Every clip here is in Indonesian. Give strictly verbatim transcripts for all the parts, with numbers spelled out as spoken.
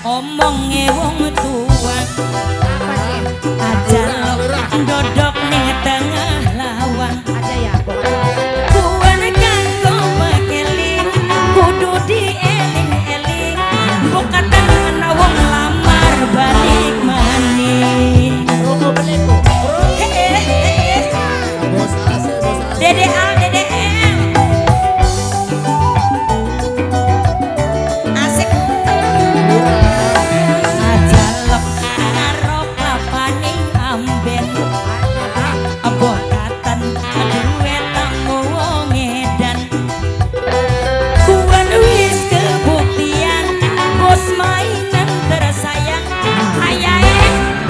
Omonge wong tua aja dodok ning tengah lawang Aja ya, kuwan kanggo bekeling kudu dieling-eling bukatan ana wong lamar balik maning Rogo beleko. Bos Asep, bos Asep. Dede Al, Dede El asik ajalok narok lapaning amben abokatan duwe tamu wong edan kuwan wis kebuktian bos mainan tersayang ayae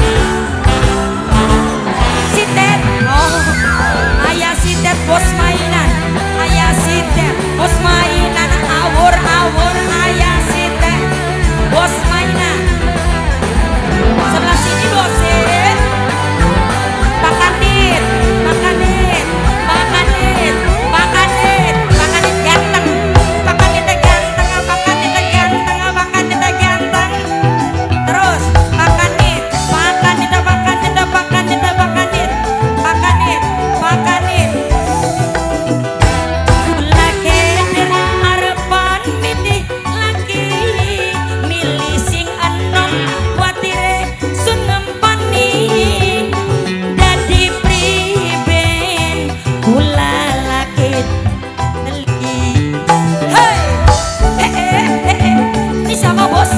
sitet oh ayah sitet bos mainan ayah sitet bos mainan awur-awur ayah sitet bos mainan sebelah sini bos eh Pak Kanit Pak Kanit Pak Kanit Pak Kanit Pak Kanit ganteng Pak Kanit ganteng Pak Kanit ganteng Pak Kanit ganteng terus Pak Kanit Pak Kanit Pak Kanit Pak Kanit Pak Kanit Pak Kanit Pak Kanit kula keder arepan milih laki milih sing enom watire sun ngempani dadi priben kula laki telki hei eh eh eh eh ini sama bos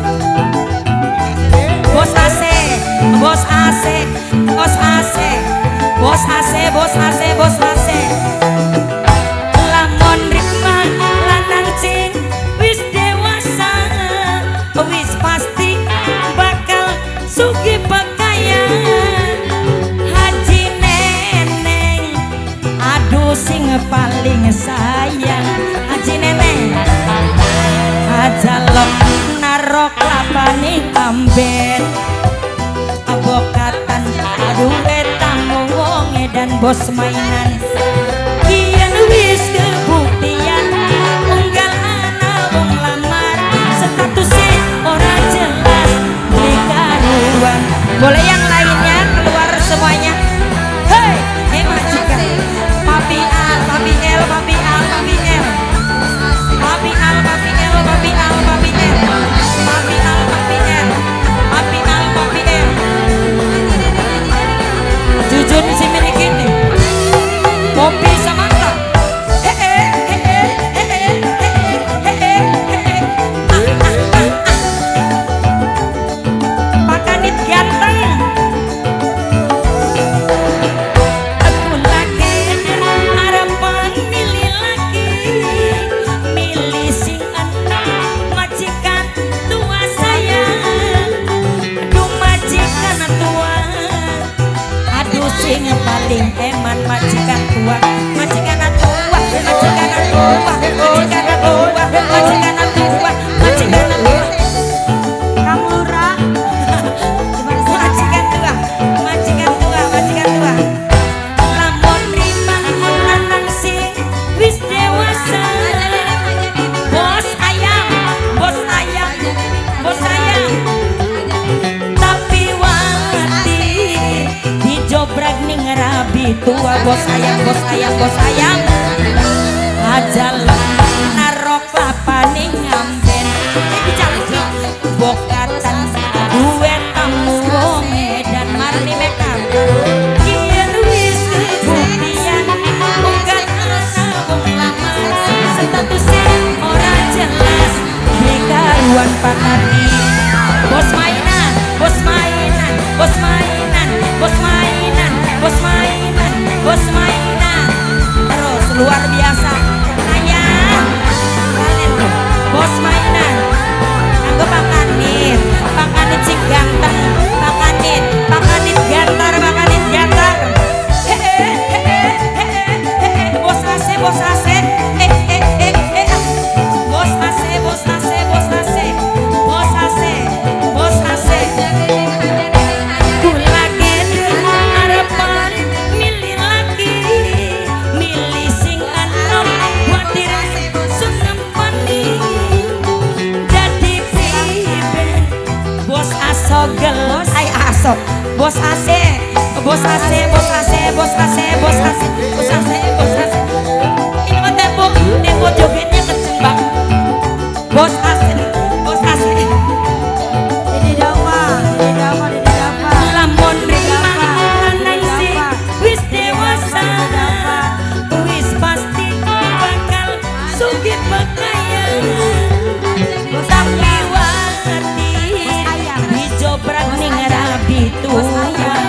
bos A C bos A C bos A C bos A C bos A C bos A C lamun rikma lanang cing wis dewasa wis pasti bakal sugih pekayan haji neneng aduh sing paling sayang haji neneng ajalok narok lapaning amben abokatan duwe tamu wong edan bos mainan kian wis kebuktian unggal ana wong lamar statusnya ora jelas dikaruan boleh yang lainnya keluar semuanya hei hei majikan papi Al papi El papi Al papi El papi Al papi El papi Al papi El papi Al papi El papi Al papi El jujur si milik ini kopi semangka hehe hehe hehe hehe hehe Pak Kanit ganteng aku lagi harapan milih laki milih sing enom majikan tua sayang aduh majikan tua aduh sing paling eman majikan tua majikan tua majikan tua majikan tua majikan tua majikan tua kamu ora majikan tua majikan tua majikan tua lamun rimang lanang sing wis dewasa bos ayam bos ayam bos ayam tapi wati dijobrak ning rabi tua bos ayam bos ayam bos ayam ajalah narok lapaning ngamben iki janji bokatan duwe tamu wong edan marni mekam kian wis kebuktian unggal ana wong lamar statusnya ora jelas dikaruan Pak Kanit bos mainan bos mainan bos mainan bos mainan bos mainan bos mainan terus luar biasa ayah kalian tuh bos mainan kanggo Pak Kanit masuk. Bos A C, bos A C, bos A C, bos A C, bos A C, bos A C, bos A C. Ini mah tempo, tempo jogetnya kenceng bang. Bos A C, bos A C. Dede Dava, Dede Dava, Dede Dava. Lamun rima anai si wis dewasa, wis pasti bakal sugih bekaya. Tapi wati dijobrak ning rabi tua.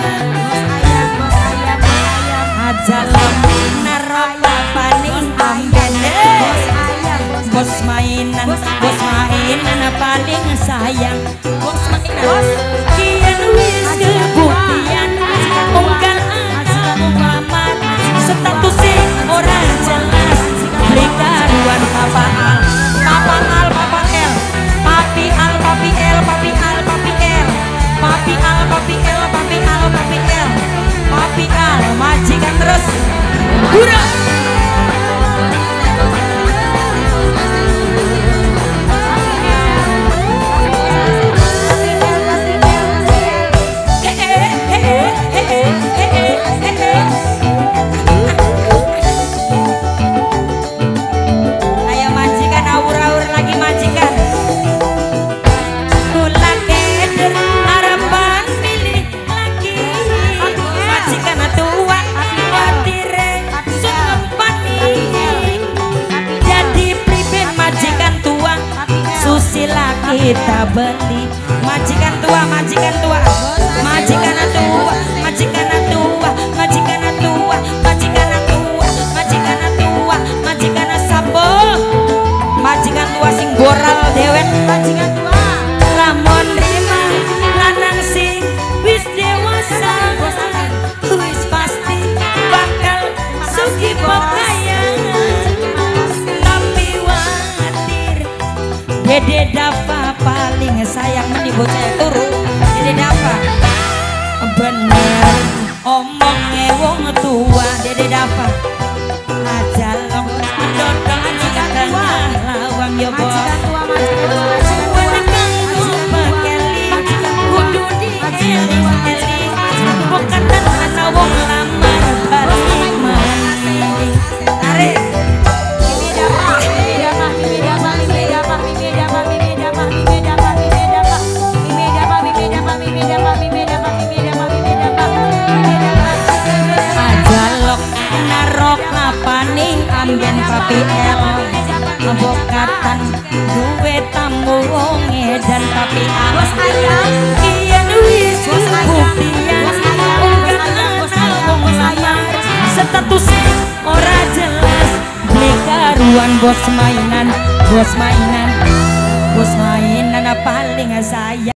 Aja lamun naroba paling amben. Bos mainan, bos mainan paling sayang. Bos mainan kian wis kebuktian. Unggal aja ngelamar, statusnya orang jelas. Beli karuan papa al, papa al, papa el, papi al, papi el, papi al, papi el, papi al, papi el, papi al, papi el, papi al, majikan terus. Hura! Kita beli majikan tua, majikan tua, majikan tua, majikan tua, majikan tua, majikan tua, majikan tua, majikan sapo, majikan tua sing boral dewek, majikan tua. Lamun rima lanang sing wis dewasa, wis pasti bakal sugih bekaya. Tapi watir Dede Dava paling sayang meni bocah turu. Dede Dava bener omongnya wong tua. Dede Dava aja long mendodong aja tengah lawang yo bos. Kudu dieling-eling bukan ana wong lamar balik maning. Tarik paning amben papi el bokatan duwe tamu wonge dan papi awas ayam kian wis buktian unggal ana wong lamar statusnya ora jelas. Beli karuan bos mainan, bos mainan, bos mainan paling sayang.